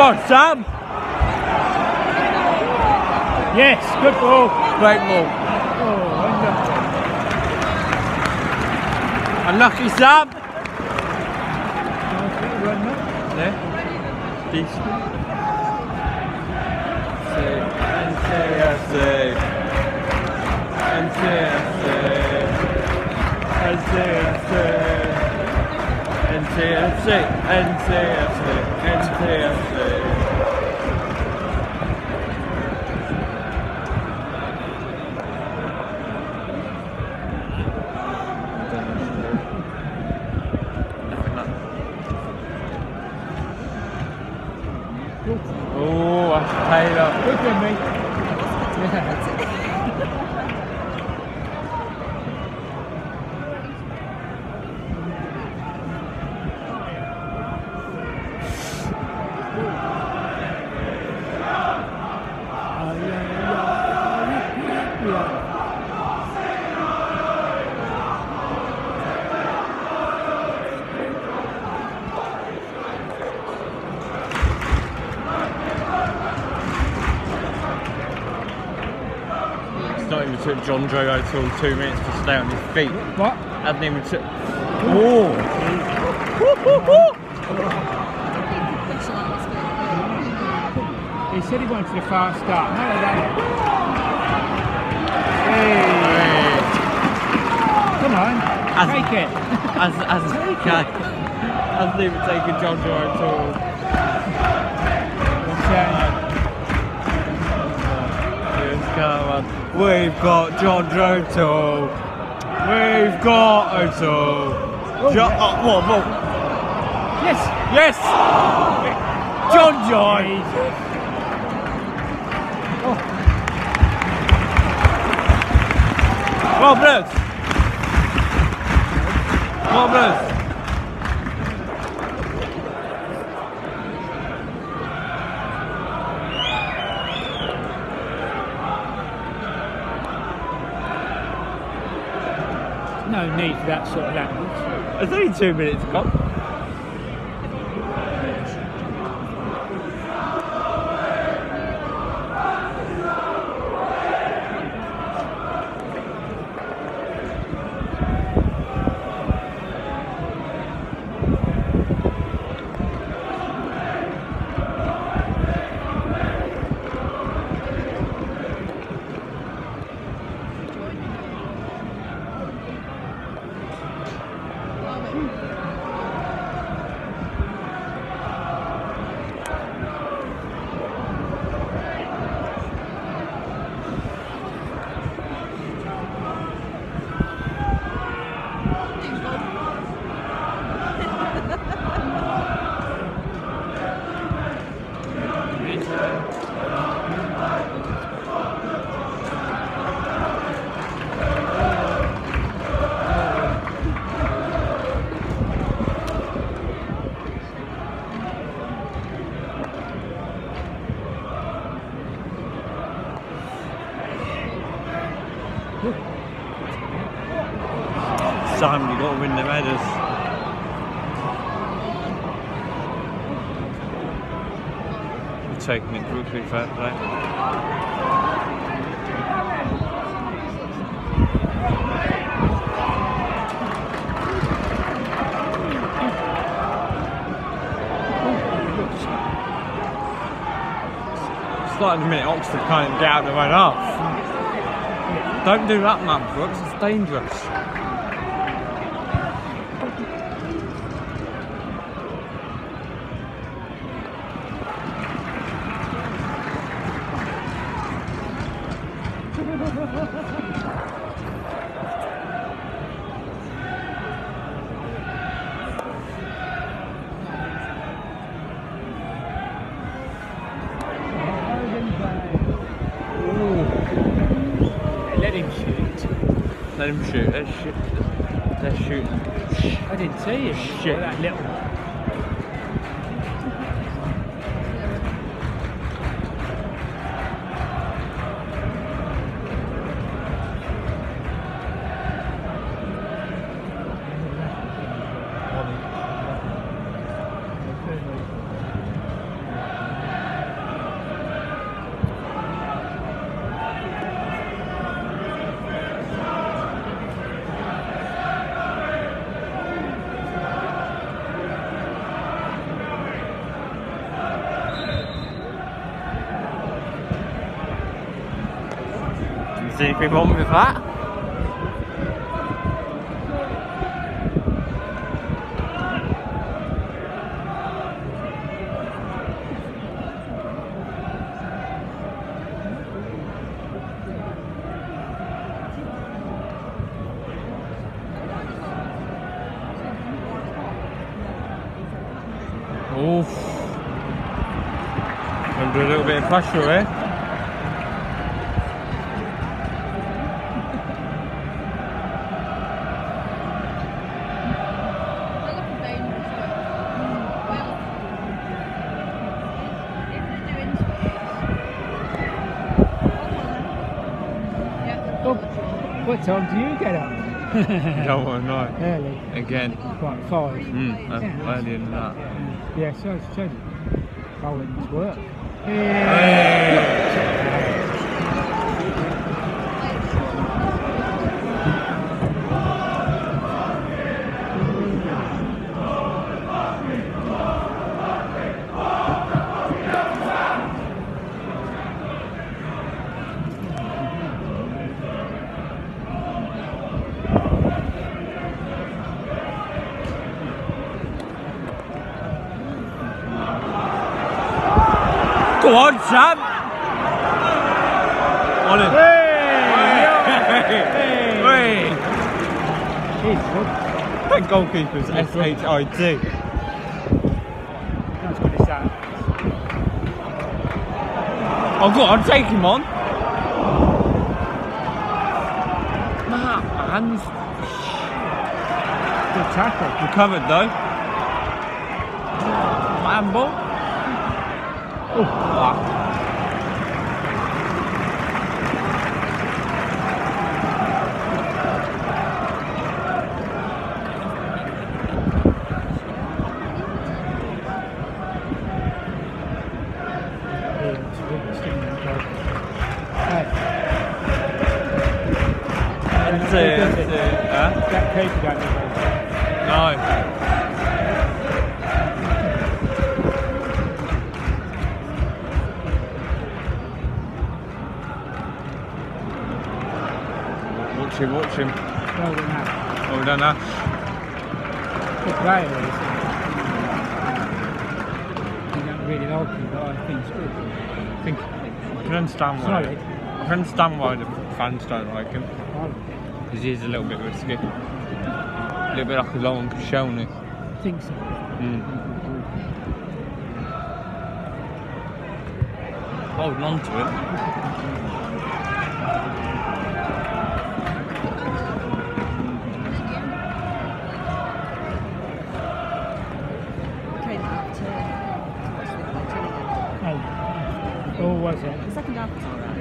on, Sam! Yes, good ball. Great ball. Oh, Unlucky, Sam! unlucky. Yeah. Decent. NCFC. Oh, that's Taylor. Good for me. It's not even took John Joe O'Toole 2 minutes to stay on his feet. What? Hasn't even took. Oh! He said he wanted a fast start. No, that. Hey. Come on, take it. Hasn't even taken John Joe O'Toole. Come on. We've got John Joe O'Toole. We've got O'Toole. Whoa. Yes. Yes! John Joy! Well blessed! Well blessed! No need for that sort of language. It's only 2 minutes gone. Simon, you've got to win the headers. We're taking it quickly, fair play. It's like in a minute Oxford can't get out of their own half. Don't do that, man, Brooks, it's dangerous. Let him shoot. Let him shoot. Let's shoot. I didn't see him. Shit. That little. see anything wrong with that. Oof. Under a little bit of pressure, eh? Oh, what time do you get up? Don't want to know. Early. Again. Like 5. Earlier than that. Yeah, so it's 10. I went to work. Go on, Sam! On it. Hey! That goalkeeper's S-H-I-D. That's good as that. Oh, go on, take him on. Nah, hands. Good tackle. Recovered though. Handball. Oh, wow. That's it. Huh? That keeper don't know. No. Watch him. Well done, Ash. Well done, Ash. Good player, he is. I don't really like him, but I think it's good. I can understand why. Solid. I can understand why the fans don't like him. I Because he is a little bit risky. A little bit like a long Koscielny. think so. Holding on to it. Oh, was it? The second half was alright.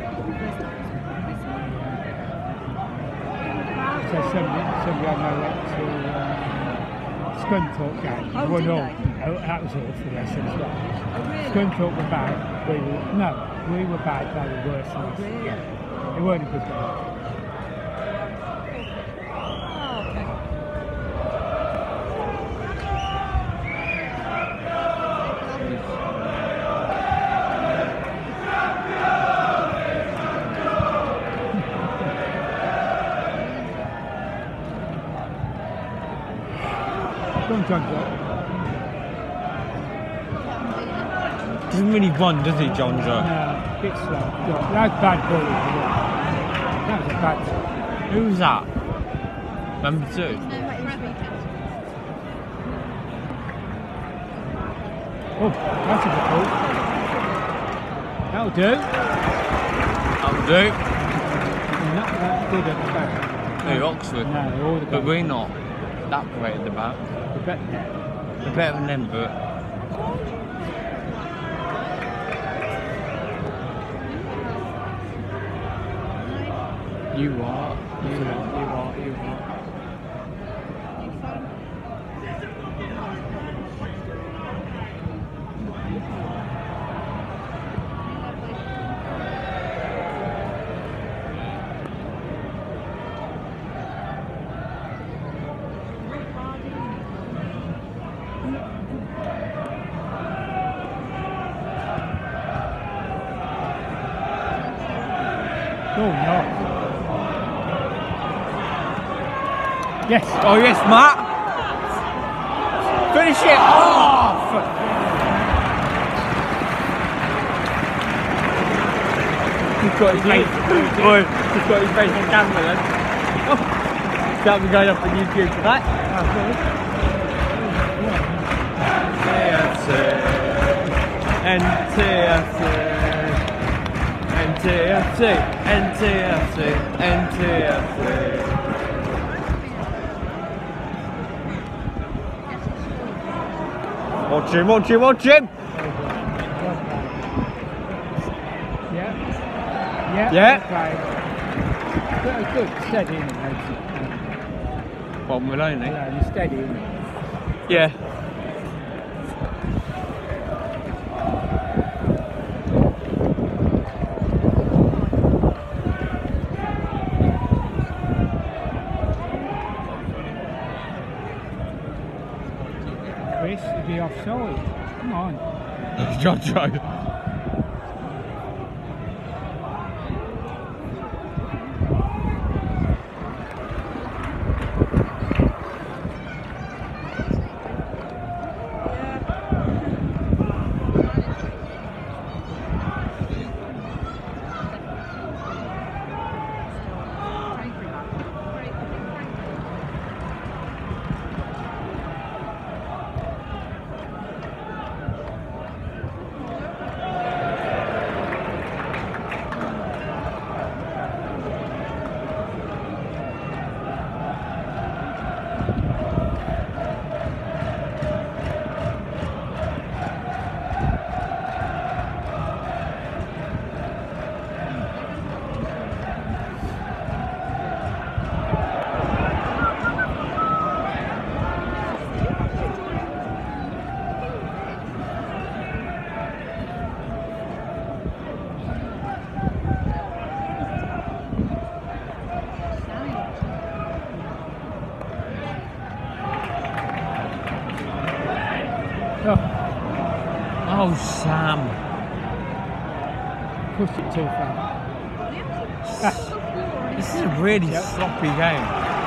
So somebody I know went to Scunthorpe game. Oh, 1-0. did they? Oh, that was awful, they said as well. Oh, really? Scunthorpe were bad. We were bad, they were worse than us. Really? Yeah. They weren't a good game. Oh, okay. Go on, John. Doesn't really run, does he, John Joe? No, bit slow. Yeah, that's bad ball. That was a bad. Who's that? Number 2? Oh, that's a good ball. That'll do. That'll do. Not good at the back. Hey, Oxford. No, all the But we're not that great at the back. We're better than that. We're better than them, but you are. Oh, no. Yes. Oh yes, Matt. Finish it off. He's got his face. Boy, he's got his face on camera then. Oh. That'll be going up on YouTube for that. NTFC, NTFC, NTFC, NTFC. Watch him, watch him, watch him! Yeah. Yeah. Yeah. Okay. Good, steady, isn't it? What, Maloney? Yeah, you're steady, isn't it? Yeah. Chris, you'd be offside. Come on. John Joe. Oh, Sam. Push it too far. This is a really sloppy game.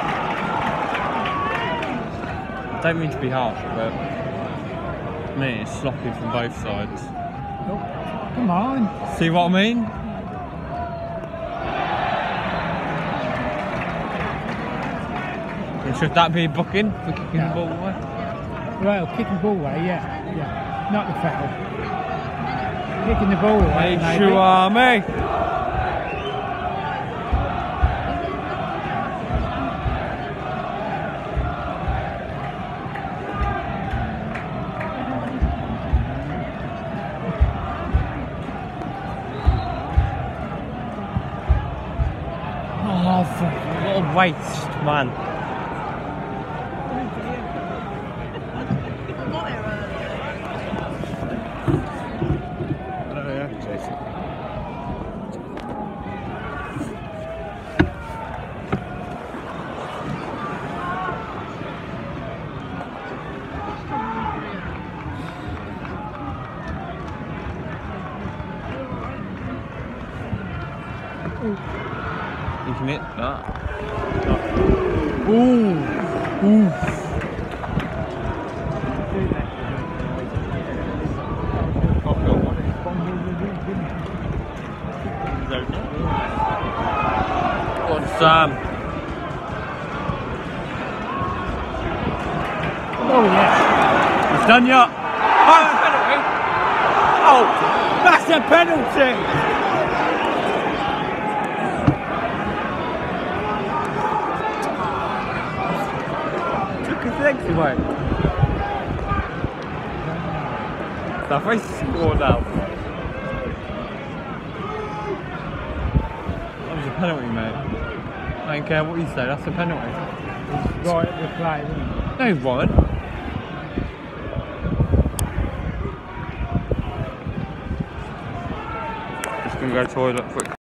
I don't mean to be harsh, but I mean, it's sloppy from both sides. Oh, come on. See what I mean? And should that be a booking for kicking the ball away? Well, kicking the ball away, yeah. Not the foul. Kicking the ball away, Hey, maybe. Shuami! Oh, fuck. What a waste, man. You can hit that. Ooh! Ooh! Good Sam. Oh, yes. It's done yet. Oh, penalty! Oh, that's a penalty! Legs away. That face scored out. That was a penalty, mate. I don't care what you say, that's a penalty. Right at the play, isn't it? No, Ryan. Just gonna go toilet quick.